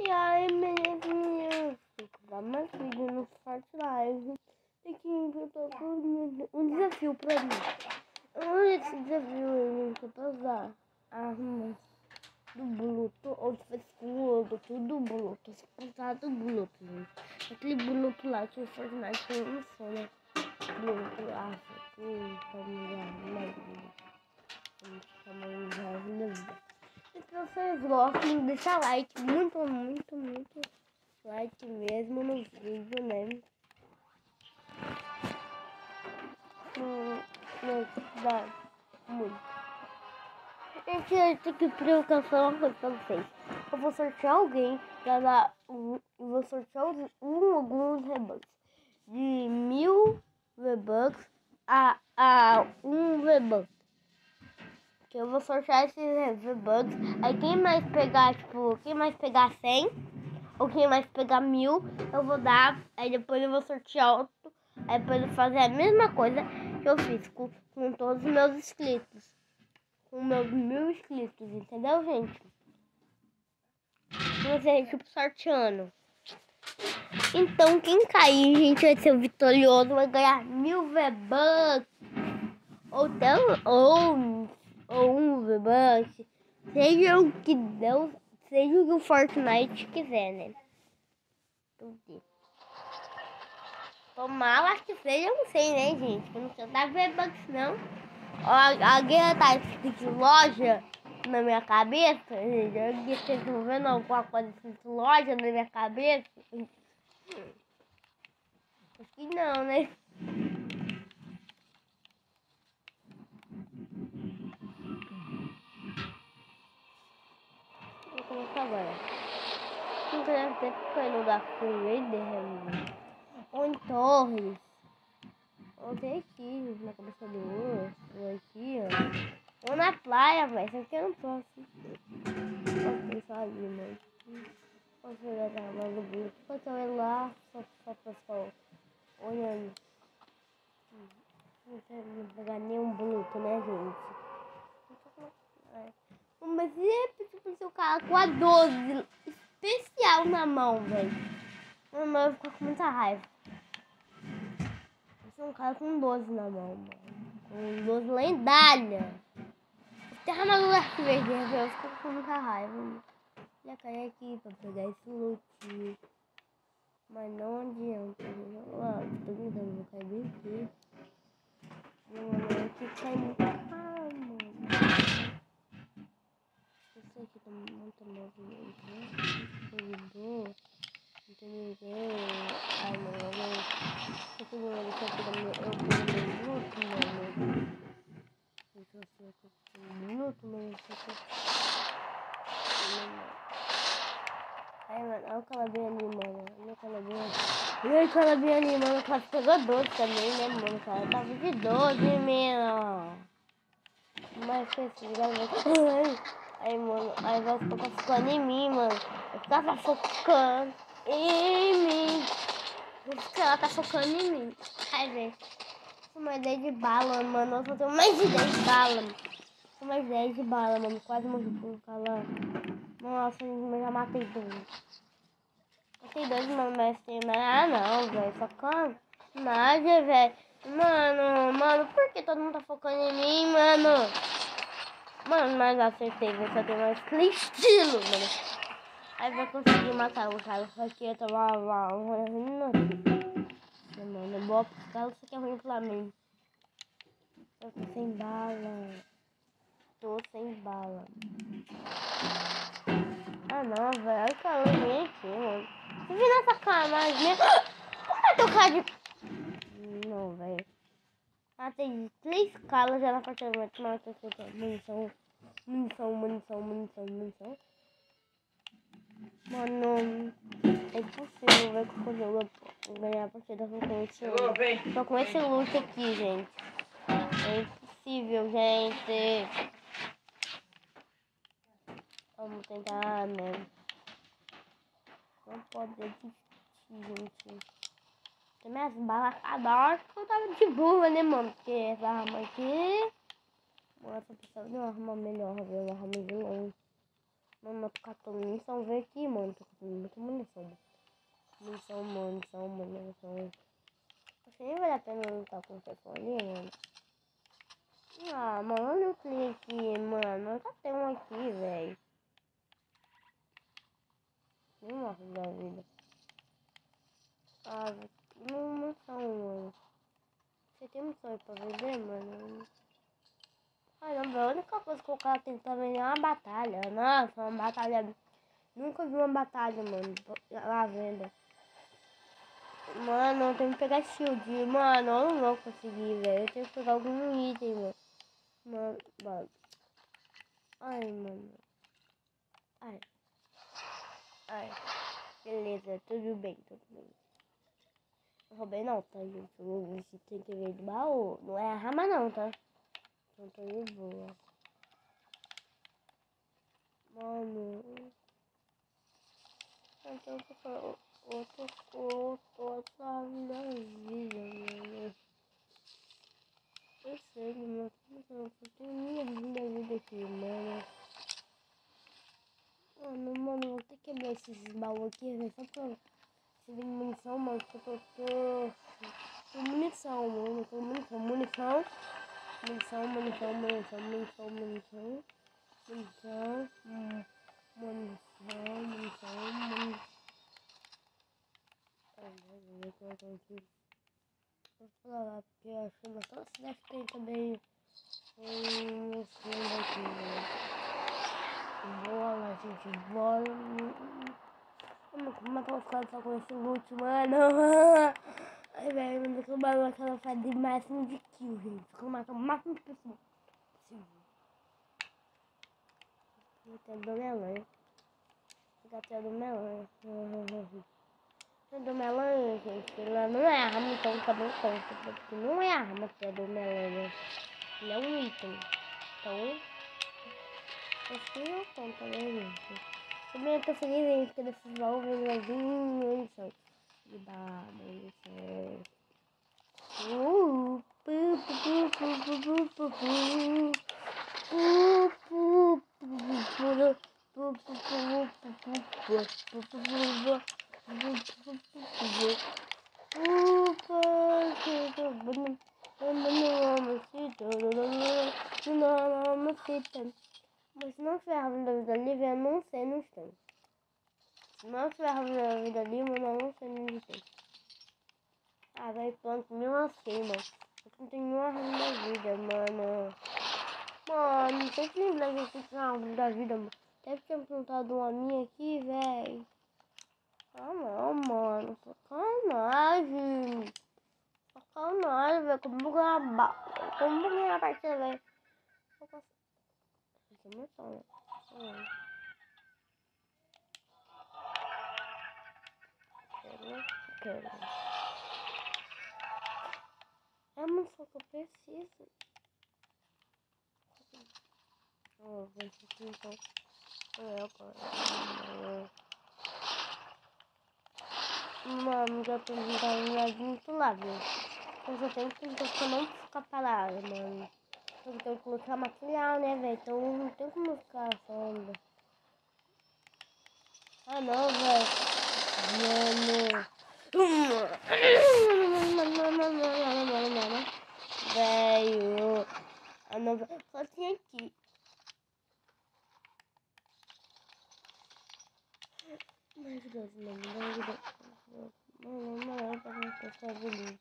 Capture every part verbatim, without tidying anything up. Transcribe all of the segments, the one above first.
E aí, meninas, vou comprar mais vídeo no Fortnite. Tem que inventar um desafio pra mim. Esse desafio eu nunca passar armas do Bluetooth ou de escudo, tudo Bluetooth. Se passar do Bluetooth, gente. Aquele Bluetooth lá que o Fortnite lançou, né? Bluetooth lá, que familiar, né? E se vocês gostam, deixa like, muito, muito, muito like mesmo no vídeo, né? Hum, não, dá muito. Gente, eu tenho que preocupação uma coisa pra vocês. Eu vou sortear alguém pra dar um, eu vou sortear um alguns rebugs de mil V-Bucks a, a um V-Bucks. Que eu vou sortear esses V-Bucks. Aí quem mais pegar, tipo, quem mais pegar cem ou quem mais pegar mil, eu vou dar. Aí depois eu vou sortear outro. Aí depois eu vou fazer a mesma coisa que eu fiz com, com todos os meus inscritos. Com meus mil inscritos, entendeu, gente? Você, tipo, sorteando. Então, quem cair, gente, vai ser o vitorioso, vai ganhar mil V-Bucks. Ou, tão, ou, ou um V-Bucks. Seja o que Deus, seja o que o Fortnite quiser, né? Tomara que seja, eu não sei, né, gente? Eu não sei dar V-Bucks, não. Alguém tá escrito loja na minha cabeça? Alguém vocês estão vendo alguma coisa escrito loja na minha cabeça? Acho que não, né? Vou começar agora. Não quero ter que foi no da Raider ou em Torres. Ou tem aqui na cabeça do urso. Ou aqui, ó. Ou na praia, velho. Isso aqui eu não posso. Posso pensar ali, mano. Posso olhar pra lá do bicho. Posso olhar lá, só só pessoal olhando. Não quero pegar nenhum bruto, né, gente? Mas é tipo se o cara com a doze especial na mão, velho. Meu vai ficar com muita raiva. Esse é um cara com doze na mão, mano. Com doze lendária. Terra na lua verde, eu fico com muita raiva. Mano. Já caí aqui pra pegar esse loot. Mas não adianta. Lá, tô brincando, vou cair bem aqui. Mano, eu que cai muito caro, mano. Esse aqui tá muito movimento, né? Servidor. Não tem ninguém. Ai, mano, eu vou. Eu tô vendo isso aqui da minha. Eu vou no minuto, mano. Eu tô assim, eu tô no minuto, mano. Isso aqui. Ai, mano, olha o calabinho ali, mano. Olha o calabinho. E aí, calabinho ali, mano. O cara pegou doze também, né, mano? O cara tava de doze, mano. Mas que esse garoto. Aí, mano, aí vai ficar focando em mim, mano. Eu tava focando em mim. Porque ela tá focando em mim. Ai, velho. Sou mais dez de bala, mano. Eu só tenho mais de dez de bala, mano. Sou mais dez de bala, mano. Quase morri com um cara. Nossa, eu já matei dois. Matei dois, mano, mas tem mais. Ah, não, velho. Focando. Nada, velho. Mano, mano, por que todo mundo tá focando em mim, mano? Mano, mas acertei, velho. Só tem mais que estilo, mano. Aí vai conseguir matar o cara. Só que eu tava lá. Mano, boa pro cara, isso aqui é ruim pra mim. Eu tô sem bala. Tô sem bala. Ah, não, velho. Olha o cara vem aqui, mano. Você viu nessa sacanagem mesmo? Como é teu cara de... Não, velho. Ah, tem três caras já na apartamento. Mas eu tô com munição. Munição, munição, munição, munição. Mano, é impossível, velho, que eu vou ganhar a partida com esse loot. Só com esse loot aqui, gente. É impossível, gente. Vamos tentar, né? Não pode desistir, gente. Tem minhas balas acabaram. Acho que eu tava de boa, né, mano? Porque essa arma aqui... Nossa, eu precisava de uma arma melhor, viu? Uma arma de longe. Mano, eu tô catando munição, vem aqui, mano. Tô catando muita munição, mano. Munição, munição, munição. Acho que nem vale a pena lutar com o telefone, mano. Ah, mano, olha o cliente aqui, mano. Eu já tenho um aqui, velho. Nem morre da vida. Ah, não, não são, mano. Você tem munição aí pra vender, mano? Caramba, a única coisa que o cara tem também é uma batalha. Nossa, uma batalha. Nunca vi uma batalha, mano. Lá venda. Mano, eu tenho que pegar shield. Mano, eu não vou conseguir, velho. Eu tenho que pegar algum item, mano. Mano, mano. Ai, mano. Ai. Ai. Beleza, tudo bem, tudo bem. Não roubei não, tá, gente? Você tem que ver do baú. Não é a rama não, tá? Não tô de boa. Mano. Eu tô com outro corpo, outra vida, mano. Eu sei, mano. Eu tenho minha vida, vida aqui, mano. Mano, mano, vou ter que quebrar esses baús aqui, velho. Só pra você ver munição, mano. Porque eu tô. Tô munição, mano. Tô munição, munição. Munição, munição, munição, munição, munição. Munição. Munição, munição, munição. Ai, meu Deus, eu tô aqui. Vou falar lá, porque eu acho que naquela cidade tem também um fundo aqui, né? Bora, gente, bora. Mano, como é que eu vou ficar só com esse loot, mano? Ai, velho, mano, que o bagulho que ela faz de máximo de kill, gente. Que eu mato o máximo de pessoas possível. Vou ter do melanha. Vou ter do melanha. Tem do melanha, gente. Ela não é arma, então também conta. Porque não é arma que é do melanha. Ele é um item. Então, acho que não conta, né, gente? Também eu tô feliz em porque desses baús vai vir munição. E dá munição. Uh, pu, pu, pu, pu, pu, pu, pu. Pu, pu, pu, pu, mas se não tiver rápido da vida livre, eu não sei no instante. Se não tiver rápido da vida livre, eu não sei no instante. Ah, vai pronto, mesmo assim, mano. Eu não tenho nenhuma rápido da vida, mano. Mano, não sei se lembra que tem uma rápido da vida, mano. Deve ter plantado uma minha aqui, velho. Ah, não, mano. Sacanagem. Sacanagem, velho. Como ganhar ba... Como ganhar a partida, velho? Isso é muito sonho. Quero. É a munição que eu preciso. Oh, vou aqui então. É, agora. Mano, já tô me muito lá, viu? Eu só tenho que eu não ficar parada, mano. Eu tenho que colocar material, né, velho? Então não tem como ficar falando. Ah, não, velho. Mano. Velho. Ah, não, velho. Só tinha aqui. Meu Deus, mano. Meu Deus. Mano, não é pra não testar bonito.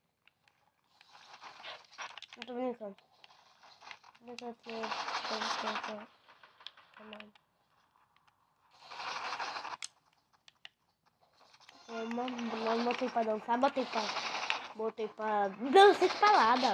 Não tô brincando. Não tô brincando. Eu botei pra dançar, botei pra... Botei pra dançar espalhada.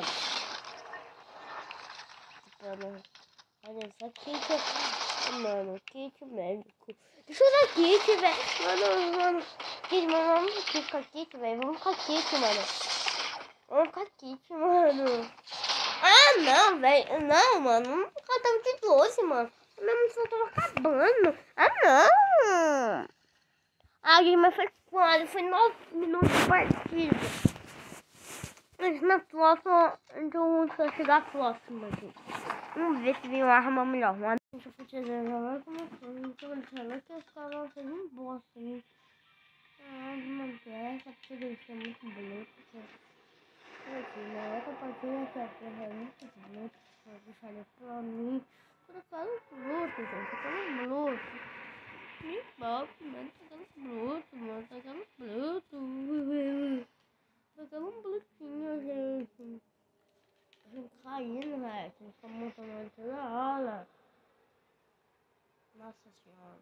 Olha, essa kit é... Mano, kit médico. Deixa eu dar kit, velho. Mano, mano. Kit, mano, vamos ficar kit, velho. Vamos ficar kit, mano. Vamos ficar kit, mano. Ah, não, velho. Não, mano. Não ficar tão de doce, mano. Minha munição tava acabando. Ah, não. Ah, gente, mas foi quase. Foi nove minutos de partida. Mas na próxima, então vamos chegar à próxima, gente. Vamos ver se vem uma arma melhor. Uma gente foi já vai começando. Então ele falou que esse canal seria um bosta, né? Ah, uma dessa, porque ele é muito bonito. Aqui, na outra partida que a porra é muito bonito. Vou deixar ele pra mim. Eu quero bruto, gente. Eu quero bruto. Me bota, mano. Eu quero bruto, mano. Eu quero bruto. Eu quero um brutinho, gente. Caindo, velho. Você tá montando toda hora. Nossa senhora.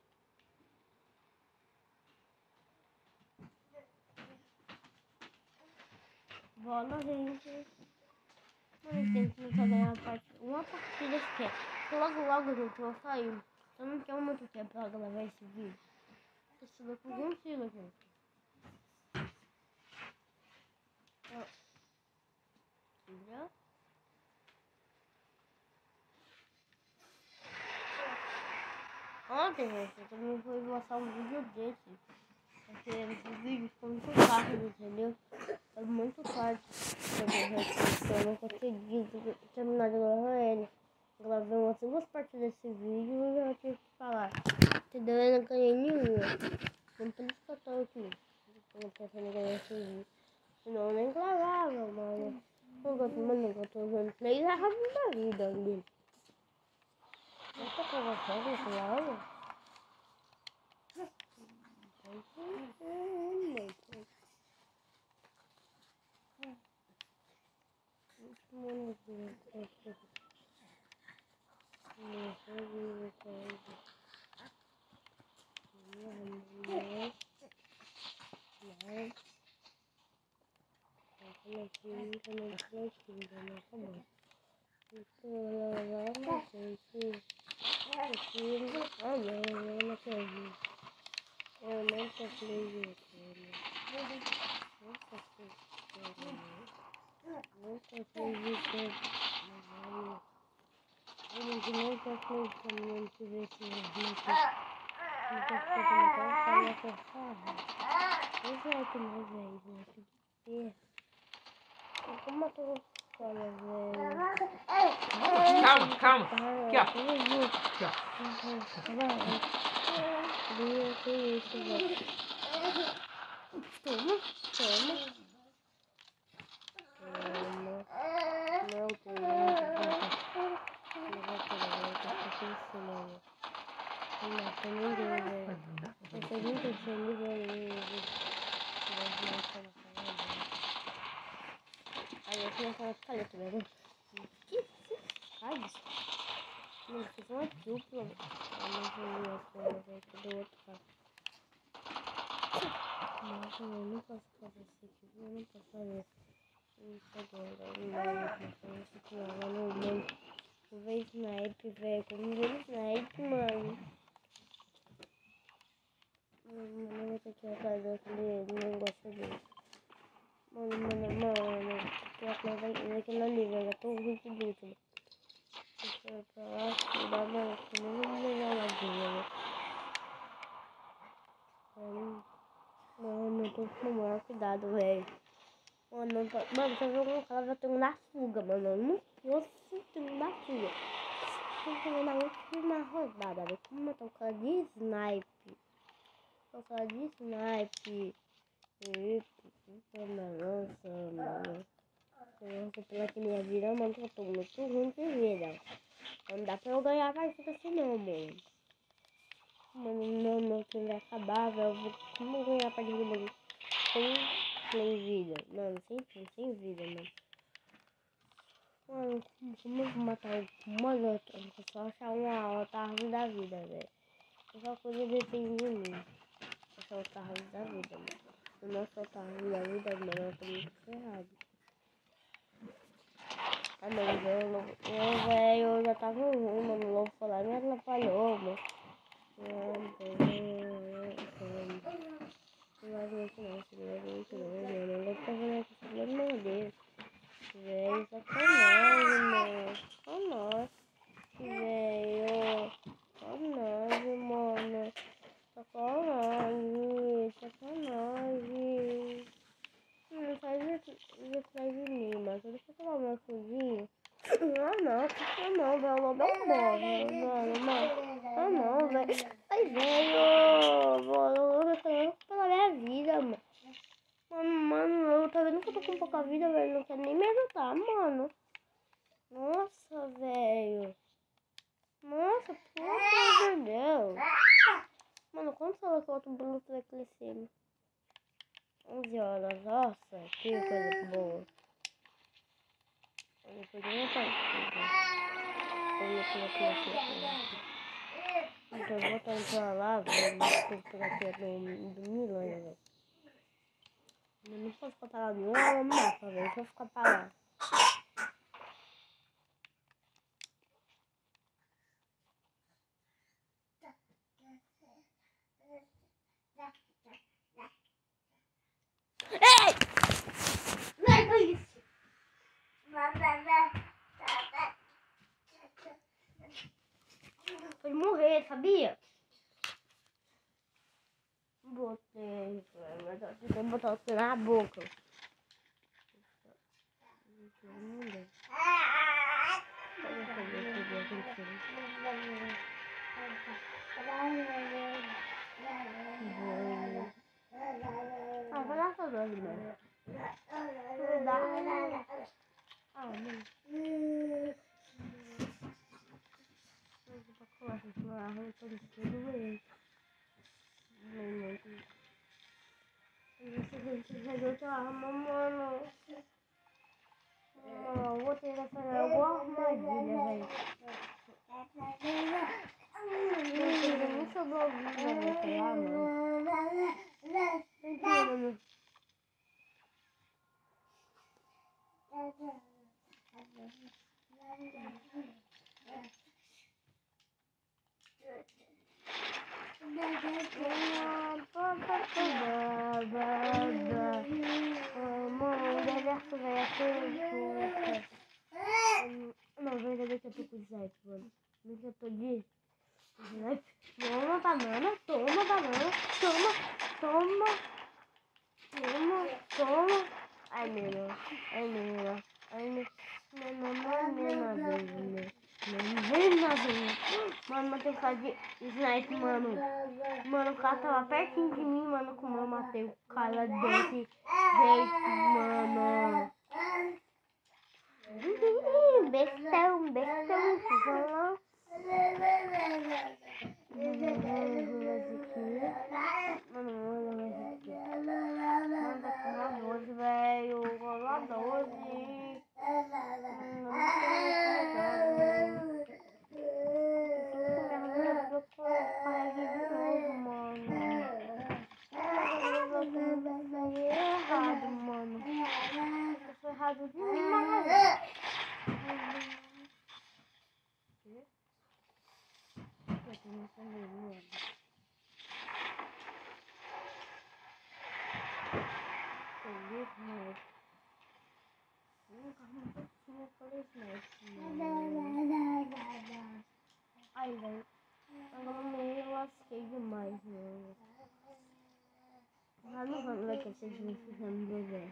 Bola, gente. Mano, tem que começar a ganhar part... uma partida sequer. Logo, logo, gente, eu vou sair. Eu não tenho muito tempo pra gravar esse vídeo. Esse daqui eu consigo, gente. Ó. Entendeu? Ontem, gente, eu também fui mostrar um vídeo desse. Porque esse vídeo ficou muito rápido, entendeu? Foi muito tarde. Eu não consegui terminar de gravar ele. Gravei umas duas partes desse vídeo e eu tive que falar. Entendeu? Eu não ganhei nenhuma. Não por isso que eu tô aqui. Eu não pensando em ganhar esse vídeo. Senão eu nem gravava, mano. Eu gosto, mano, eu tô usando três armas da vida ali. Eu tô com você, claro. Eu não tô acreditando. Não tô acreditando. Não tô acreditando. Eu não tô acreditando em te ver esse vídeo. Não tô acreditando na tua farra. Esse é o que mais é isso, né? Como eu tô falando, velho? Calma, calma. Aqui, ó. Aqui, ó. Meu, que isso, velho? Toma, toma. Toma. Não, toma. Não vai pegar, eu tô pensando. Não mata ninguém, velho. Eu tô muito pensando, velho. Aí eu começo a ficar letra, velho. Que faz? Mano, fiz uma dupla. Eu não vou essa, velho. Cadê o outro cara? Nossa, eu não posso fazer isso aqui. Eu não posso fazer isso agora. Não, não posso fazer isso agora. Não, mano. Vou ver snipe, velho. Como ver snipe, mano. Mano, eu vou ter que ir atrás daquele negócio dele. Mano, mano, mano. Tô atrás daquele ali, velho. Já tô ruim de luta, mano. Deixa eu pra lá. Cuidar, mano. Eu não vou melhorar lá dentro, né? Mano, mano, eu tô com o maior cuidado, velho. Mano, não tô... mano, se eu ver um cara, eu tenho na fuga, mano. Eu não posso ter na fuga. Tem que ver na última rodada, velho. Como eu tô com cara de snipe. Tô com cara de snipe. Eita, nossa, mano. Nossa, pela que minha vida, mano, que eu tô muito ruim de vida. Não dá pra eu ganhar a partida assim, não, mano. Mano, não, não, que vai acabar, velho. Eu vou como ganhar a partida, mano? Sem, sem vida. Mano, sem, sem vida, mano. Mano, como eu vou matar o mano? Eu vou só achar uma outra árvore da vida, velho. Essa coisa depende de mim. Essa outra árvore da vida, mano. Se não soltar a árvore da vida, mano, eu tô muito ferrado. Ah, não, eu, eu, velho, eu já tava ruim, mano. O lobo foi lá e me atrapalhou, mano. Não, não muito não, não muito não, mano. Eu vou ficar vendo aqui pelo amor de Deus. Velho, sacanagem, mano. Sacanagem, velho. Sacanagem, mano. Sacanagem, sacanagem. Não faz isso atrás de mim, mas eu deixa eu tomar meu foguinho. Ah, não, não, tô com pouca vida, velho. Não quer nem me ajudar, mano. Nossa, velho. Nossa, pelo amor de Deus. Mano, quantas horas que o outro Bruto vai crescer? onze horas. Nossa, que coisa boa. Eu não podia nem partir. Eu ia colocar aqui. Então eu vou entrar lá, velho. Vou pegar aqui do, do Milan, velho. Eu não posso ficar parado no mapa, velho. Deixa eu ficar parado. Ei! Não é isso! Foi morrer, sabia? Botei, mas eu tenho que botar o na boca. Ah, vai lá só dois, mano. Ah, mano. Mano, eu vou ter que fazer alguma armadilha, velho. Não sobrou vida, né? Sei lá, mano. Mentira, mano. Mano, o deserto vai até. Não, vai daqui a pouco o Zé, mano. Daqui a pouco de. Toma banana, toma banana, toma, toma, toma, toma. Ai, menina, ai, menina, ai, menina, menina, menina, menina, menina. Mano, eu tenho que fazer snipe, mano. Mano, o cara tava pertinho de mim, mano, como eu matei o cara desse jeito, mano. Bestão, bestão, vamos lá. Mano, mano, tá com uma doze, velho. Uma doze. Errado, mano. Eu sou errado demais. Ai, velho. Agora me lasquei demais, mano. Ah, não vamos ver que vocês me fizendo beber.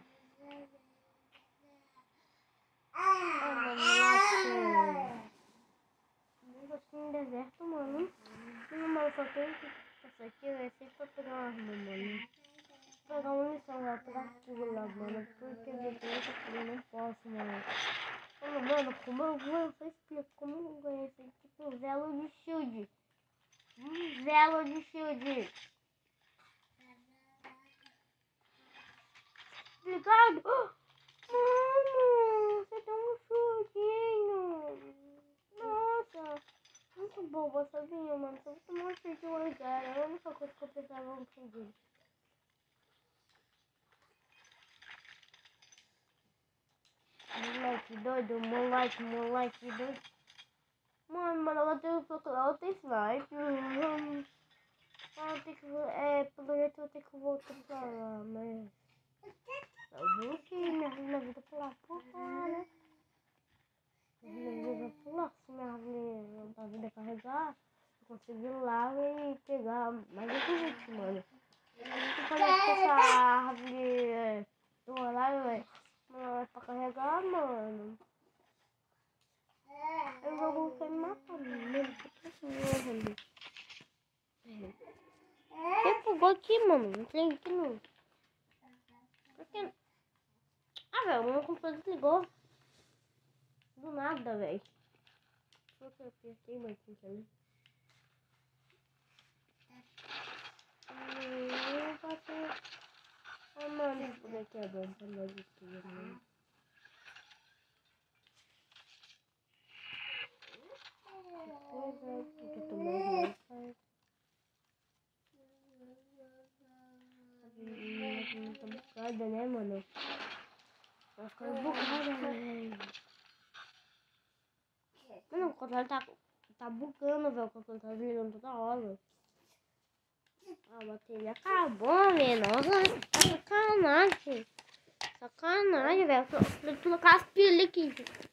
Ah, mano, me lasquei. Eu aqui no deserto, mano. Não, mas eu só tenho que passar aqui, vai ser pra pegar uma arma, mano. Pegar uma munição lá pra pular, mano. Porque depois eu não posso, mano. Mano, mano, como eu vou, eu só explico como eu ganhei esse tipo um velo de shield. Um velo de shield. Obrigado. Mano, você tem um shieldinho. Nossa, muito boa, sabia, mano? Só vou tomar um shield hoje, era a única coisa que eu precisava um shield. Moleque doido, moleque, moleque doido. Mano, mano, ela tem ela tem snipe. Ela tem que. É, pelo jeito eu tenho que voltar pra lá, mas. Eu vou que minha, minha vida pular por fora. Minha vida pular, se minha árvore da vida carregar, eu consigo ir lá e pegar mais um gente, mano. Eu falei que essa árvore do horário, velho. Não é pra carregar, mano. Eu vou você me matar, mano. Quem bugou aqui, mano? Não tem aqui, não. Por que? Ah, velho, o meu computador desligou. Do nada, velho. Só que eu apertei mais ali. Hum, passei. Ah, mano, isso daqui é bom pra nós aqui, né? Porque eu tô mais tá bugada, né, mano? Vai ficar bugada, velho. Mano, o controle tá, tá bugando, velho. O controle tá virando toda hora. A bateria acabou, velho. Nossa, tá sacanagem. Sacanagem, velho. Eu tô colocar as pilhas aqui.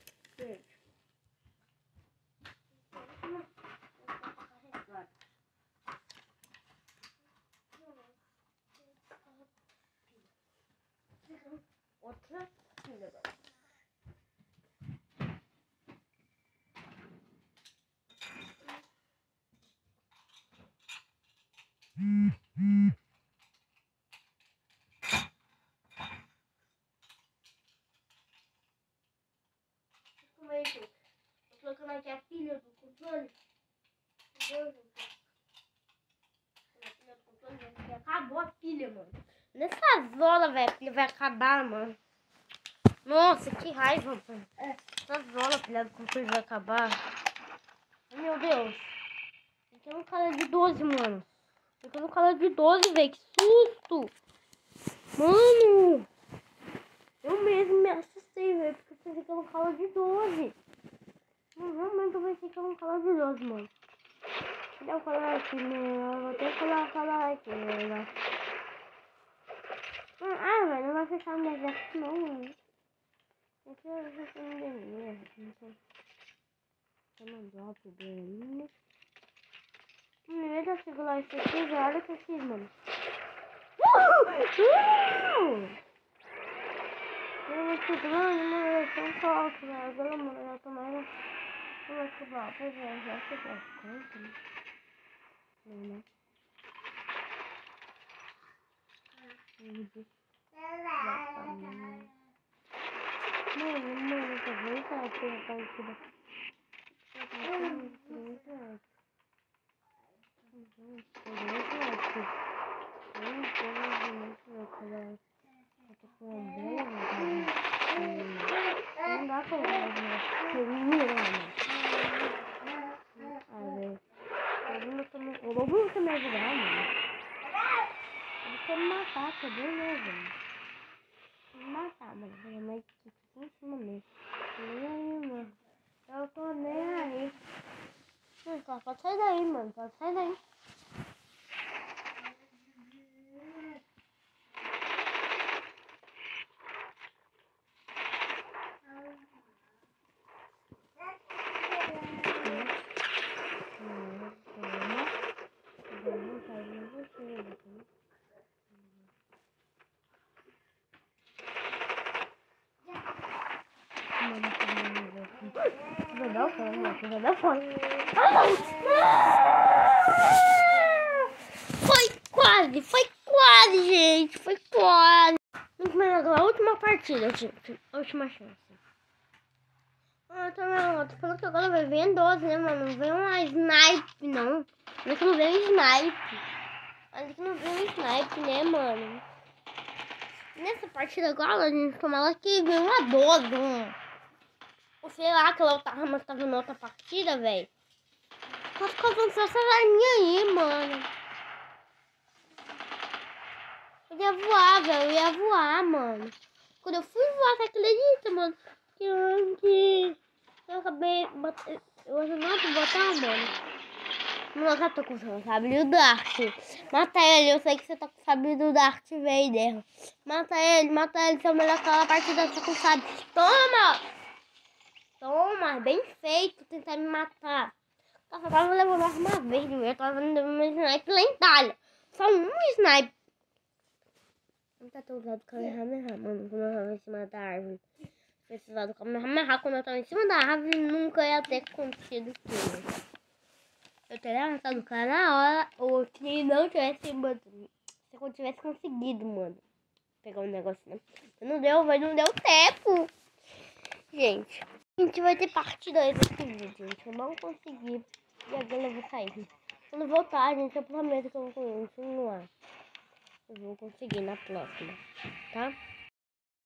Outra pilha, velho. Como é isso? Tô colocando aqui a pilha do controle. Meu Deus, a pilha do controle acabou a pilha, mano. Nessas horas, velho, a pilha vai acabar, mano. Nossa, que raiva, mano. Nessas horas a pilha do controle vai acabar. Meu Deus. Aqui é um cara de doze, mano. Aqui é um cara de doze, velho. Que susto. Mano. Eu mesmo me assustei, velho. Porque eu pensei que era um cara de doze. Não, realmente eu pensei que era um cara de doze, mano. Deixa eu falar aqui, né? Eu vou ter que falar, falar aqui, né? Ah, velho. Não vai fechar minha exército, não, mano. Aqui eu já tenho um dinheiro. Não sei. Eu não drop dele. No meio da segurar isso aqui, olha o que eu fiz, mano. Eu vou segurando, mano, eu tô um pouco, velho. Pelo amor, eu tô mais... Eu vou segurar, pois é, já segura. Quanto, né? Não, né? Mano, mano, eu tô bem certo, tá aqui, né? Eu tô bem certo. Uhum, tô bem certo. Eu tô com uma bela vontade. Não dá pra usar, né? Ah, velho. O lobo não quer me ajudar, mano. Ele quer me matar, cadê, né, velho? Me matar, mano. Minha mãe fica em cima mesmo. Nem aí, mano. Eu tô nem aí. Mano, pode sair daí, mano. Pode sair daí. Vai dar fome, vai dar fome. Foi quase, foi quase, gente. Foi quase. A última partida, gente. A última chance. Ah, tá, não. Tô falando que agora vai vir em doze, né, mano? Não vem uma snipe, não. Olha que não vem um snipe. Olha que não vem um snipe, né, mano? Nessa partida agora, a gente tomou ela que veio uma doze, um. Ou sei lá, que ela tava, mas tava na outra partida, velho. Tá ficando essa linha aí, mano. Eu ia voar, velho. Eu ia voar, mano. Quando eu fui voar, você acredita, mano? Que eu, que eu acabei... Bot... Eu não vou botar, mano. Não, eu tô com o sabre do Dark. Mata ele, eu sei que você tá com o sabre do Dark Vader. Mata ele, mata ele. Seu melhor aquela partida tá com o sabre. Toma! Toma, bem feito tentar me matar. Eu só tava levando uma vez, eu tava levando um snipe lendário. Só um snipe. Não tá tão usado o Kamehameha, mano, quando eu tava em cima da árvore. Precisava do Kamehameha quando eu tava em cima da árvore, nunca ia ter acontecido tudo. Eu teria matado o cara na hora, ou se não tivesse, mano, se eu tivesse conseguido, mano. pegar um negócio, né? Não deu, vai, não deu tempo. Gente, a gente vai ter parte dois desse vídeo, gente. Eu não consegui. E agora eu vou sair. Quando voltar, gente, eu prometo que eu vou continuar. Eu vou conseguir na próxima, tá?